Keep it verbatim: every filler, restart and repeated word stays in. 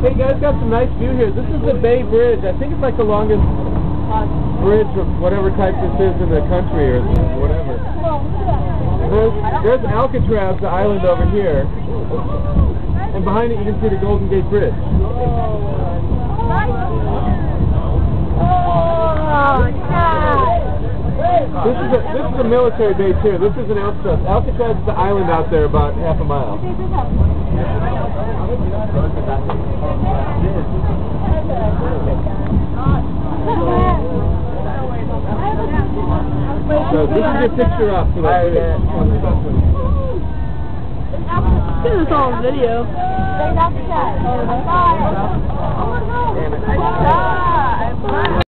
Hey guys, got some nice view here. This is the Bay Bridge. I think it's like the longest bridge of whatever type this is in the country or whatever. There's, there's Alcatraz, the island over here. And behind it you can see the Golden Gate Bridge. This is a this is a military base here. This is an Alcatraz. Alcatraz is the island out there about half a mile. So this is your picture up for that video. This is all video. Damn it.